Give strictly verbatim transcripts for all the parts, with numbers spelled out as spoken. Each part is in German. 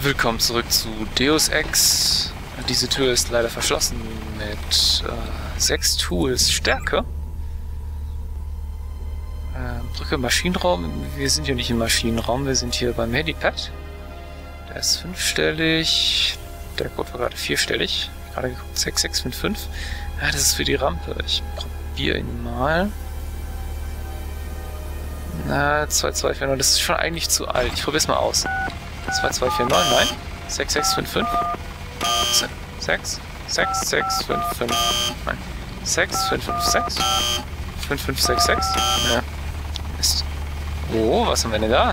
Willkommen zurück zu Deus Ex. Diese Tür ist leider verschlossen mit äh, sechs Tools Stärke. Äh, drücke Maschinenraum. Wir sind hier nicht im Maschinenraum, wir sind hier beim Helipad. Der ist fünfstellig. Der Code war gerade vierstellig. Gerade geguckt, sechs sechs fünf fünf. Ja, das ist für die Rampe. Ich probiere ihn mal. Na, zwei zwei vier neun, das ist schon eigentlich zu alt. Ich probiere es mal aus. zwei zwei vier neun, nein. sechs sechs fünf fünf. sechs sechs sechs fünf fünf. Nein. sechs fünf fünf sechs. fünf fünf sechs sechs. Ja. Mist. Oh, was haben wir denn da?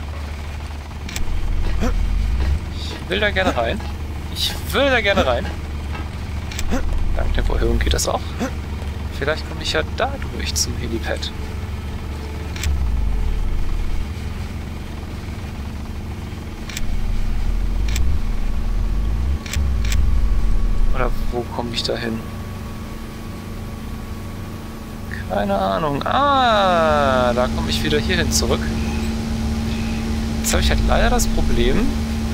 Ich will da gerne rein. Ich will da gerne rein. Dank Tempoerhöhung geht das auch. Vielleicht komme ich ja dadurch zum Helipad. Oder wo komme ich da hin? Keine Ahnung. Ah, da komme ich wieder hierhin zurück. Jetzt habe ich halt leider das Problem.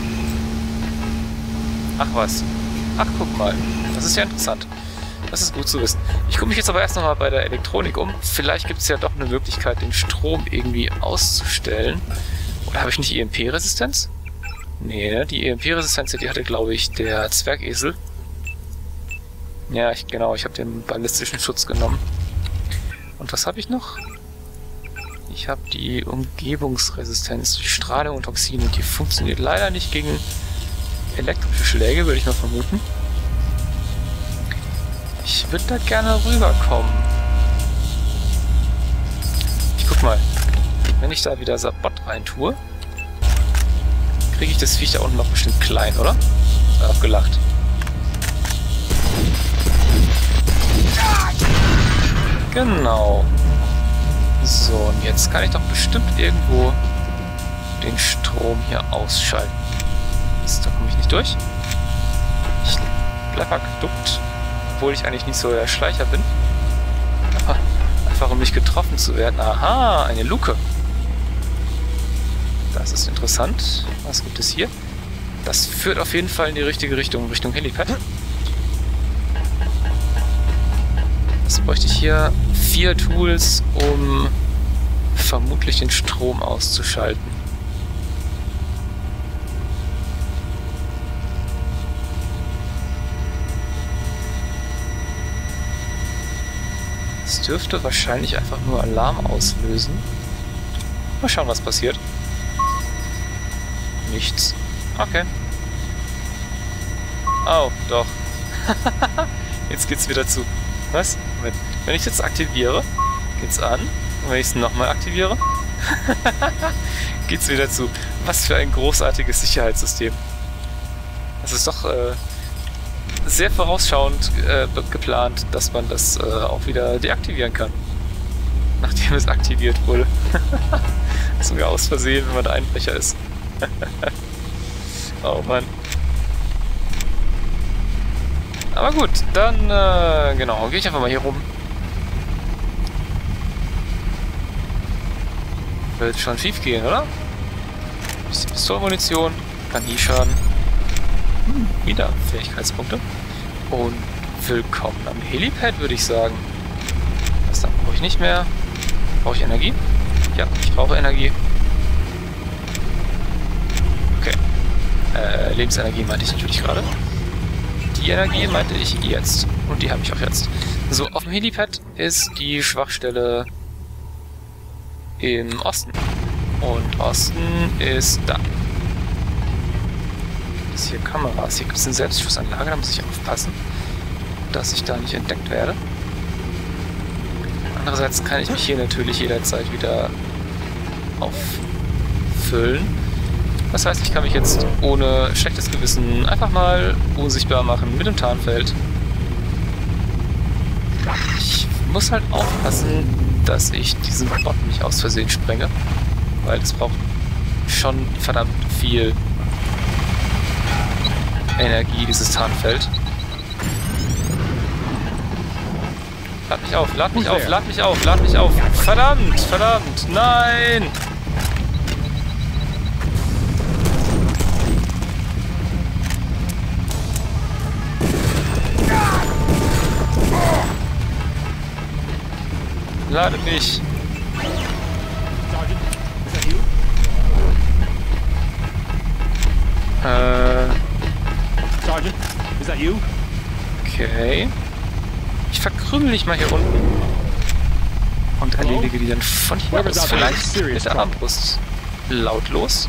Ach was. Ach, guck mal. Das ist ja interessant. Das ist gut zu wissen. Ich gucke mich jetzt aber erst nochmal bei der Elektronik um. Vielleicht gibt es ja doch eine Möglichkeit, den Strom irgendwie auszustellen. Oder habe ich nicht E M P-Resistenz? Nee, die E M P-Resistenz, die hatte, glaube ich, der Zwergesel. Ja, ich, genau, ich habe den ballistischen Schutz genommen. Und was habe ich noch? Ich habe die Umgebungsresistenz, die Strahlung und Toxine. Die funktioniert leider nicht gegen elektrische Schläge, würde ich mal vermuten. Ich würde da gerne rüberkommen. Ich guck mal. Wenn ich da wieder Sabot rein tue, kriege ich das Viech da unten noch bestimmt klein, oder? Auch gelacht. Genau. So, und jetzt kann ich doch bestimmt irgendwo den Strom hier ausschalten. Mist, da komme ich nicht durch. Ich bleib mal geduckt, obwohl ich eigentlich nicht so der Schleicher bin. Aber einfach um nicht getroffen zu werden. Aha, eine Luke. Das ist interessant. Was gibt es hier? Das führt auf jeden Fall in die richtige Richtung, Richtung Helipad. Jetzt bräuchte ich hier vier Tools, um vermutlich den Strom auszuschalten. Es dürfte wahrscheinlich einfach nur Alarm auslösen. Mal schauen, was passiert. Nichts. Okay. Oh, doch. Jetzt geht's wieder zu. Was? Moment. Wenn ich jetzt aktiviere, geht's an. Und wenn ich es nochmal aktiviere, geht's wieder zu. Was für ein großartiges Sicherheitssystem. Das ist doch äh, sehr vorausschauend äh, geplant, dass man das äh, auch wieder deaktivieren kann. Nachdem es aktiviert wurde. Sogar aus Versehen, wenn man der Einbrecher ist. Oh Mann. Aber gut, dann, äh, genau, gehe ich einfach mal hier rum. Wird schon schief gehen, oder? Bisschen Pistolenmunition, kann nie schaden. Hm, wieder Fähigkeitspunkte. Und willkommen am Helipad, würde ich sagen. Das dann brauche ich nicht mehr. Brauche ich Energie? Ja, ich brauche Energie. Okay. Äh, Lebensenergie meinte ich natürlich gerade. Die Energie meinte ich jetzt. Und die habe ich auch jetzt. So, auf dem Helipad ist die Schwachstelle im Osten. Und Osten ist da. Das hier Kameras. Hier gibt es eine Selbstschussanlage. Da muss ich aufpassen, dass ich da nicht entdeckt werde. Andererseits kann ich mich hier natürlich jederzeit wieder auffüllen. Das heißt, ich kann mich jetzt ohne schlechtes Gewissen einfach mal unsichtbar machen mit dem Tarnfeld. Ich muss halt aufpassen, dass ich diesen Bot nicht aus Versehen sprenge, weil es braucht schon verdammt viel Energie, dieses Tarnfeld. Lad mich auf, lad mich auf, lad mich auf, lad mich auf. Verdammt, verdammt, nein! Lade mich. Sergeant, is that you? Äh, Sergeant, is that you? okay. Ich verkrümel dich mal hier unten. Und erledige die dann von hier aus. Vielleicht mit der Armbrust. Lautlos.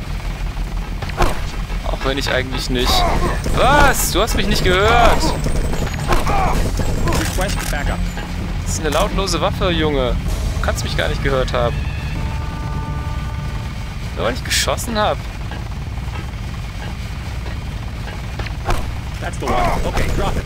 Auch wenn ich eigentlich nicht... Was? Du hast mich nicht gehört! Request backup. Das ist eine lautlose Waffe, Junge. Du kannst mich gar nicht gehört haben. Nur weil ich geschossen habe. That's the one. Okay, drop it.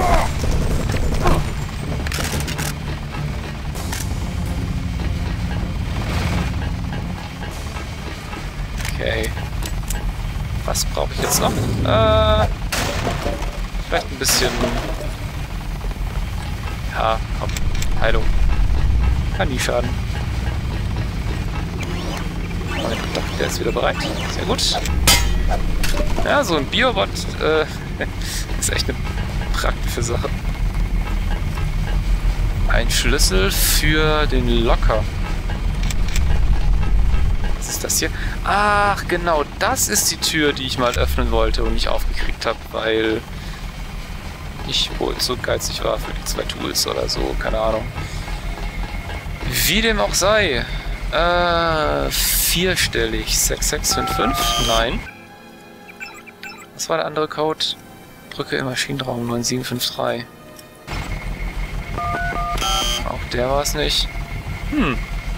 Okay. Was brauche ich jetzt noch? Äh, vielleicht ein bisschen... Ja, komm. Heilung. Kann nie schaden. Doch, der ist wieder bereit. Sehr gut. Ja, so ein Biobot äh, ist echt eine praktische Sache. Ein Schlüssel für den Locker. Was ist das hier? Ach, genau, das ist die Tür, die ich mal öffnen wollte und nicht aufgekriegt habe, weil ich wohl so geizig war für die zwei Tools oder so, keine Ahnung. Wie dem auch sei. Äh, vierstellig. sechs sechs fünf fünf? Nein. Was war der andere Code? Brücke im Maschinenraum neun sieben fünf drei. Auch der war es nicht. Hm.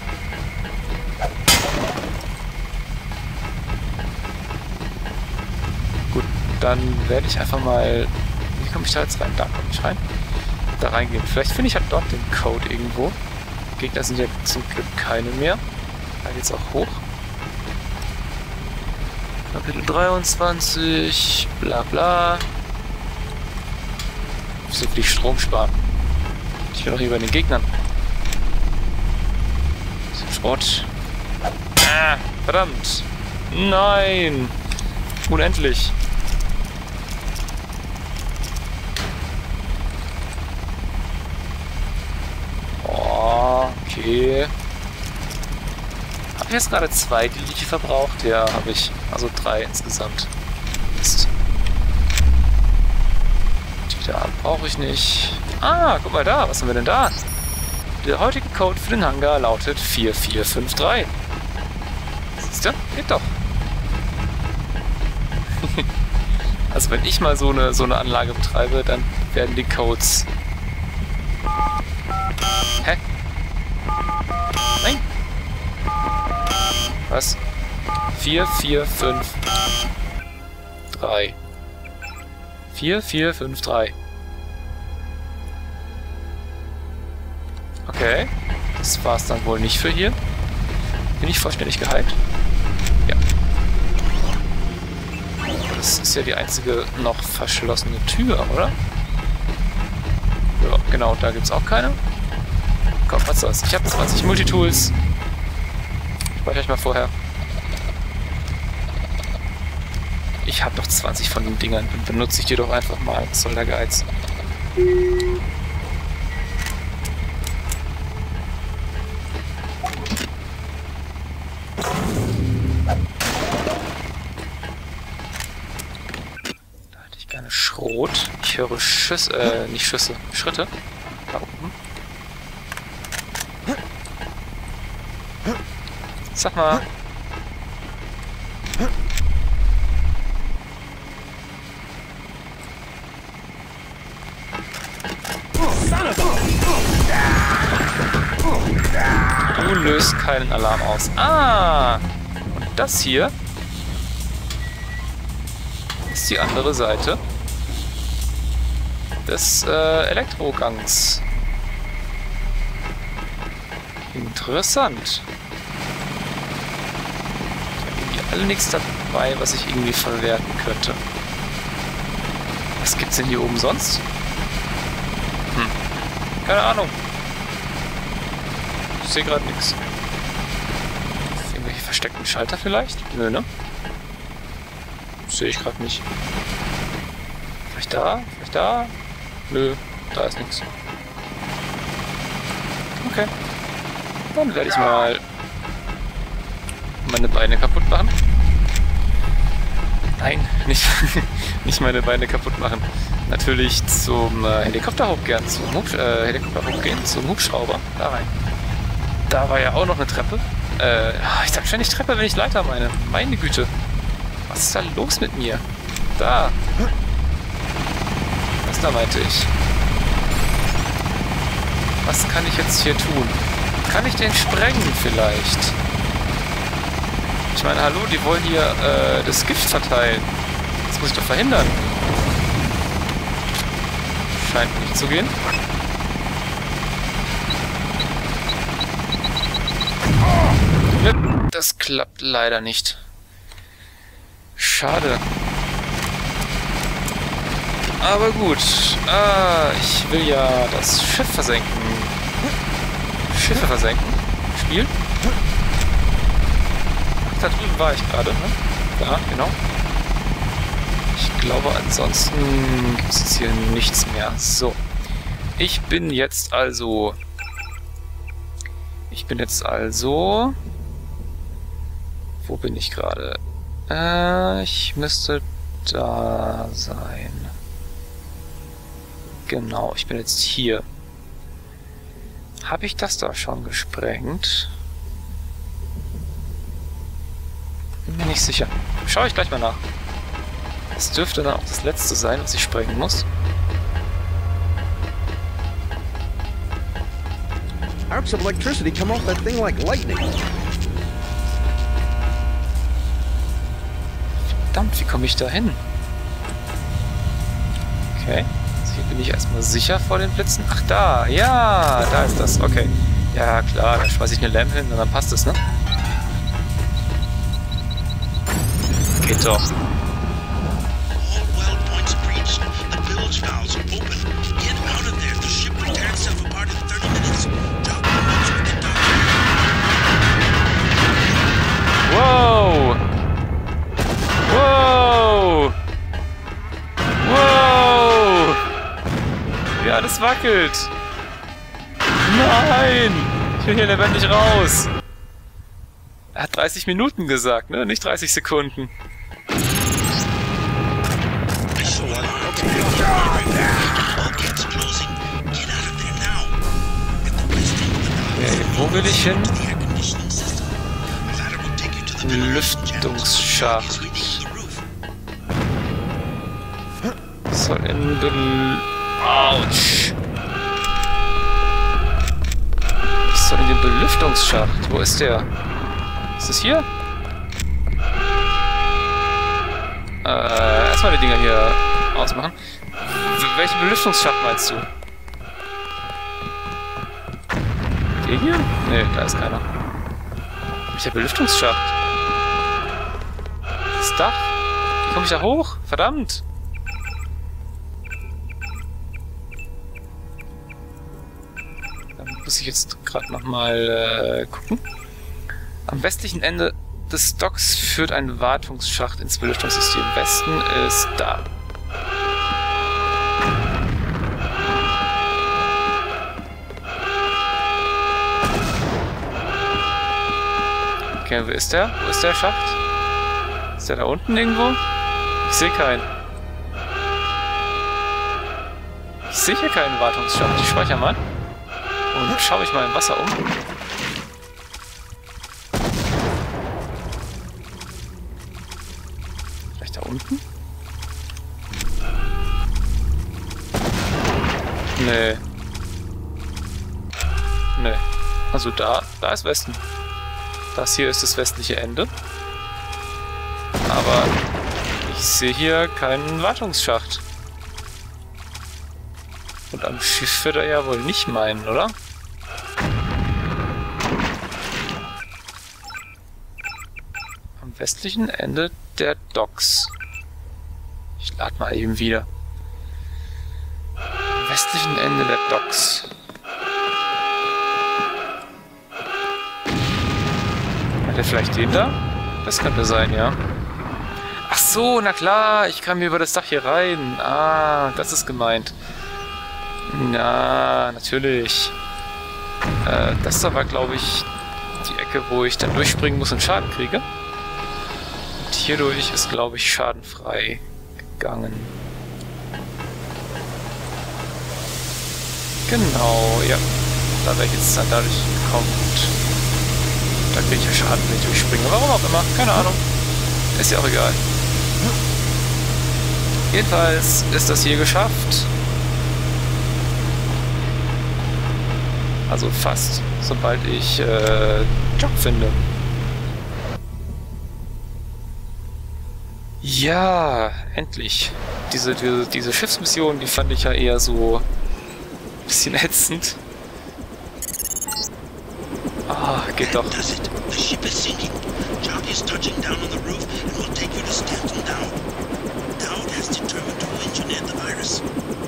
Gut, dann werde ich einfach mal... Wie komme ich da jetzt rein? Da komme ich rein. Da reingehen. Vielleicht finde ich halt dort den Code irgendwo. Gegner sind ja zum Glück keine mehr. Da geht's auch hoch. Kapitel dreiundzwanzig, bla bla. Wieso will ich Strom sparen? Ich bin doch hier bei den Gegnern. Bisschen Schrott. Ah, verdammt! Nein! Unendlich! Oh, okay. Habe ich jetzt gerade zwei, die ich verbraucht? Ja, habe ich. Also drei insgesamt. Mist. Die da brauche ich nicht. Ah, guck mal da. Was haben wir denn da? Der heutige Code für den Hangar lautet vier vier fünf drei. Siehst du? Geht doch. Also wenn ich mal so eine, so eine Anlage betreibe, dann werden die Codes... Hä? Nein! Was? vier vier fünf drei. vier vier fünf drei. Okay. Das war es dann wohl nicht für hier. Bin ich vollständig geheilt? Ja. Das ist ja die einzige noch verschlossene Tür, oder? Ja, genau, da gibt es auch keine. Komm, was soll's. Ich habe zwanzig Multitools. Speichere ich mal vorher. Ich habe doch zwanzig von den Dingern. Dann benutze ich die doch einfach mal. Was soll der Geiz? Da hätte ich gerne Schrot. Ich höre Schüsse, äh, nicht Schüsse, Schritte. Da oben. Sag mal. Du löst keinen Alarm aus. Ah! Und das hier ist die andere Seite des äh, Elektrogangs. Interessant. Alle nichts dabei, was ich irgendwie verwerten könnte. Was gibt's denn hier oben sonst? Hm. Keine Ahnung. Ich sehe gerade nichts. Irgendwelche versteckten Schalter vielleicht? Nö, ne? Sehe ich gerade nicht. Vielleicht da? Vielleicht da? Nö, da ist nichts. Okay. Dann werde ich mal meine Beine kaputt machen. Nein, nicht, nicht meine Beine kaputt machen. Natürlich zum äh, Helikopter hochgehen, zum Hubsch äh, Helikopter hochgehen, zum Hubschrauber. Da rein. Da war ja auch noch eine Treppe. Äh, ich sag ständig Treppe, wenn ich Leiter meine. Meine Güte. Was ist da los mit mir? Da. Was da meinte ich? Was kann ich jetzt hier tun? Kann ich den sprengen vielleicht? Ich meine, hallo, die wollen hier äh, das Gift verteilen. Das muss ich doch verhindern. Scheint nicht zu gehen. Das klappt leider nicht. Schade. Aber gut. Ah, ich will ja das Schiff versenken. Schiffe versenken? Spiel? Ach, da drüben war ich gerade, ne? Da, genau. Ich glaube, ansonsten gibt es jetzt hier nichts mehr. So. Ich bin jetzt also... Ich bin jetzt also... Wo bin ich gerade? Äh, ich müsste da sein. Genau, ich bin jetzt hier. Habe ich das da schon gesprengt? Bin mir nicht sicher. Schaue ich gleich mal nach. Das dürfte dann auch das letzte sein, was ich sprengen muss. Arcs of electricity come off that thing like lightning. Verdammt, wie komme ich da hin? Okay. Also hier bin ich erstmal sicher vor den Blitzen. Ach, da. Ja, da ist das. Okay. Ja, klar. Dann schmeiße ich eine Lampe hin und dann passt es, ne? Geht doch. Wow! Wow! Wow! Wie alles wackelt! Nein! Ich will hier lebendig raus! Er hat dreißig Minuten gesagt, ne? Nicht dreißig Sekunden. Okay, wo will ich hin? Lüftungsschacht. Soll in den... Autsch! Ich soll in den Belüftungsschacht. Wo ist der? Ist das hier? Äh, erstmal die Dinger hier ausmachen. W- welchen Belüftungsschacht meinst du? Der hier? Ne, da ist keiner. Welcher Belüftungsschacht? Das Dach? Wie komme ich da hoch? Verdammt! Dann muss ich jetzt gerade nochmal äh, gucken. Am westlichen Ende des Docks führt ein Wartungsschacht ins Belüftungssystem. Westen ist da. Okay, wo ist der? Wo ist der Schacht? Ist der da unten irgendwo? Ich sehe keinen. Ich sehe hier keinen Wartungsschacht. Ich speichere mal. Und schaue ich mal im Wasser um. Vielleicht da unten? Nee. Nee. Also da, da ist Westen. Das hier ist das westliche Ende. Aber ich sehe hier keinen Wartungsschacht. Und am Schiff wird er ja wohl nicht meinen, oder? Am westlichen Ende der Docks. Ich lade mal eben wieder. Am westlichen Ende der Docks. Hat er vielleicht den da? Das könnte sein, ja. Ach so, na klar, ich kann mir über das Dach hier rein. Ah, das ist gemeint. Na, natürlich. Äh, das da war, glaube ich, die Ecke, wo ich dann durchspringen muss und Schaden kriege. Und hierdurch ist, glaube ich, schadenfrei gegangen. Genau, ja. Da wäre ich jetzt dann dadurch gekommen und da kriege ich ja Schaden, wenn ich durchspringe. Warum auch immer, keine Ahnung. Ist ja auch egal. Jedenfalls ist das hier geschafft. Also fast, sobald ich äh, Job finde. Ja, endlich. Diese, diese, diese Schiffsmission, die fand ich ja eher so ein bisschen ätzend. Ah, geht doch. Does it? The ship is sinking. Jock is touching down on the roof and will take you to Stanton Down. Dowd has determined to engineer the virus.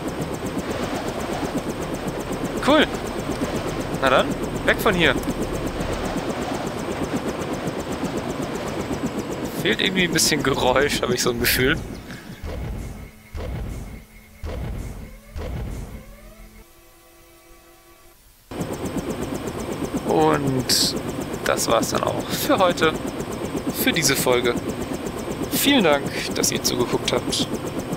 Cool. Na dann, weg von hier. Fehlt irgendwie ein bisschen Geräusch, habe ich so ein Gefühl. Und das war's dann auch für heute, für diese Folge. Vielen Dank, dass ihr zugeguckt habt.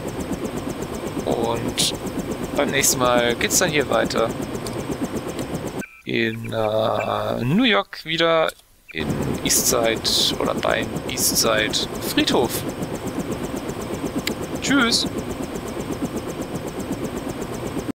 Und beim nächsten Mal geht's dann hier weiter. In äh, New York wieder in Eastside oder beim Eastside Friedhof. Tschüss!